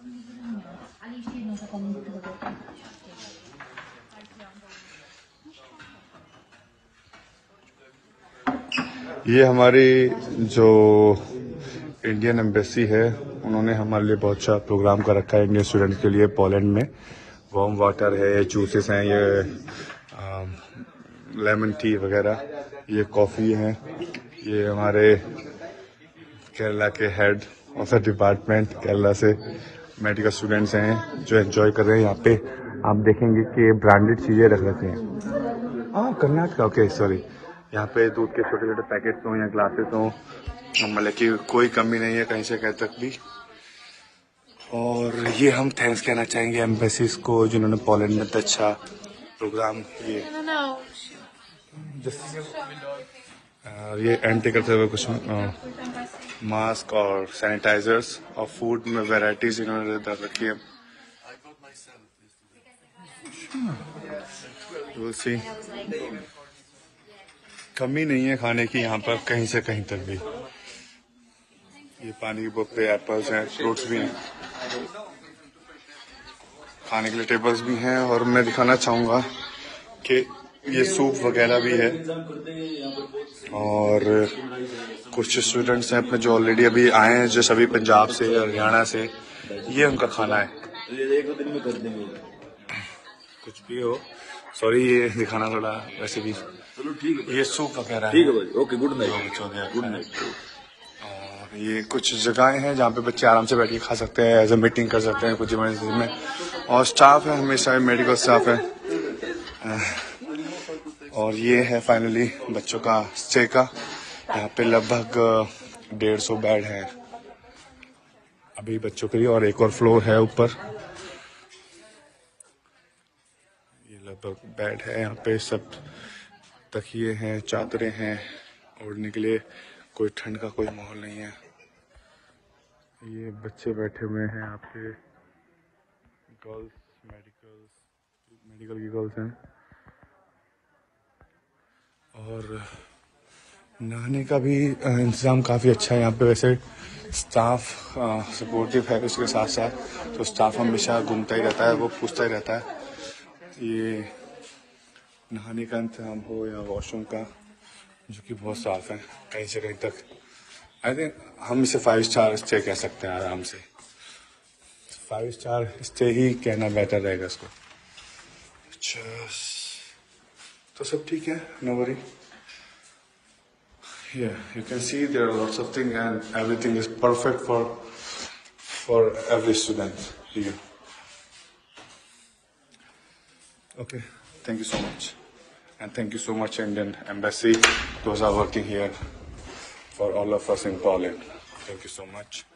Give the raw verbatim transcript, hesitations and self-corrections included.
ये हमारी जो इंडियन एम्बेसी है, उन्होंने हमारे लिए बहुत अच्छा प्रोग्राम कर रखा है इंडियन स्टूडेंट के लिए पोलैंड में। वार्म वाटर है, जूसेस हैं, ये लेमन टी वगैरह, ये कॉफ़ी है। ये हमारे केरला के head of the department Kerala से मेडिकल स्टूडेंट्स हैं जो एंजॉय कर रहे हैं। यहाँ पे आप देखेंगे कि ब्रांडेड चीज़ें रख रखे हैं। हाँ, कर्नाटक, ओके सॉरी। यहाँ पे दूध के छोटे छोटे पैकेट्स हों या ग्लासेस हों, मतलब कि कोई कमी नहीं है कहीं से कहीं तक भी। और ये हम थैंक्स कहना चाहेंगे एम्बेसीज को जिन्होंने पोलैंड में अच्छा प्रोग्राम ये ये एंट्री करते हुए कुछ मास्क और सैनिटाइजर्स और फूड में वैरायटीज इन्होंने डाल रखी है। We'll see. कमी नहीं है खाने की यहाँ पर कहीं से कहीं तक भी। ये पानी की बोतलें, एप्पल्स हैं, फ्रूट्स भी हैं, खाने के लिए टेबल्स भी हैं। और मैं दिखाना चाहूँगा कि ये सूप वगैरह भी है। और कुछ स्टूडेंट्स हैं अपने जो ऑलरेडी अभी आए हैं, जो सभी पंजाब से हरियाणा से, ये उनका खाना है। कुछ भी हो, सॉरी ये दिखाना थोड़ा वैसे भी। चलो ठीक है, ये सूप वगैरह ठीक है भाई, okay, good night, good night. और ये कुछ जगहें हैं जहाँ पे बच्चे आराम से बैठ के खा सकते हैं, एज ए मीटिंग कर सकते हैं कुछ इमरजेंसी में। और स्टाफ है, हमेशा मेडिकल स्टाफ है। और ये है फाइनली बच्चों का स्टे का। यहाँ पे लगभग डेढ़ सौ बेड है अभी बच्चों के लिए, और एक और फ्लोर है ऊपर। ये लगभग बेड है यहाँ पे, सब तकिए हैं, चादरें हैं, ओढ़ने के लिए। कोई ठंड का कोई माहौल नहीं है। ये बच्चे बैठे हुए हैं आपके, गर्ल्स, मेडिकल मेडिकल की गर्ल्स हैं। और नहाने का भी इंतज़ाम काफ़ी अच्छा है यहाँ पे। वैसे स्टाफ सपोर्टिव है, उसके साथ साथ तो स्टाफ हमेशा घूमता ही रहता है, वो पूछता ही रहता है ये नहाने का इंतजाम हो या वॉशरूम का, जो कि बहुत साफ है कहीं से कहीं तक। आई थिंक हम इसे फाइव स्टार स्टे कह सकते हैं आराम से। फाइव स्टार स्टे ही कहना बेटर रहेगा इसको। अच्छा, तो सब ठीक है, no worry. Yeah, you can see there are lots of things and everything is perfect for for every student here. Okay, thank you so much. And thank you so much Indian Embassy, those are working here for all of us in Poland. Thank you so much.